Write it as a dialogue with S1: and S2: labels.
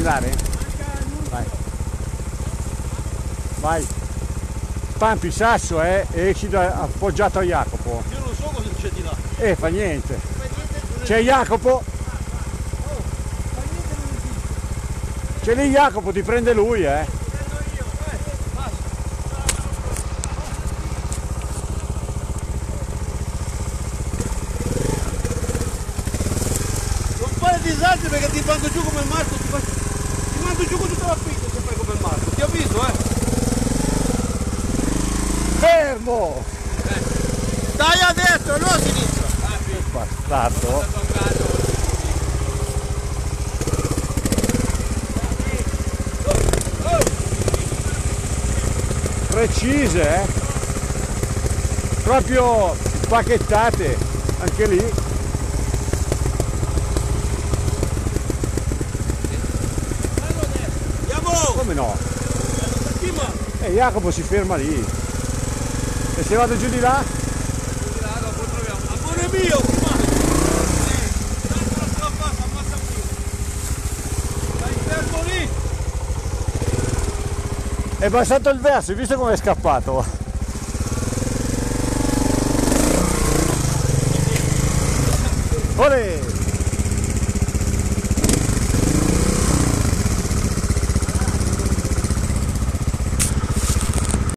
S1: andare? Vai. Vai. Spampi il sasso, e esci appoggiato a Jacopo.
S2: Io non so cosa c'è di là.
S1: Fa niente. C'è Jacopo. C'è lì Jacopo, ti prende lui,
S2: Non fare disastri perché ti mando giù come il Marco, ti mando giù con tutta la pinta se fai come il Marco, ti avviso,
S1: Fermo!
S2: Dai a destra, non a sinistra.
S1: Bastardo. Precise, proprio pacchettate, anche lì.
S2: Andiamo!
S1: Come no? Jacopo si ferma lì. E se vado giù di là?
S2: Dopo troviamo. Amore mio, tanto non ce la faccio, ammazza prima. Dai, fermo lì.
S1: È passato il verso, hai visto come è scappato? Olè!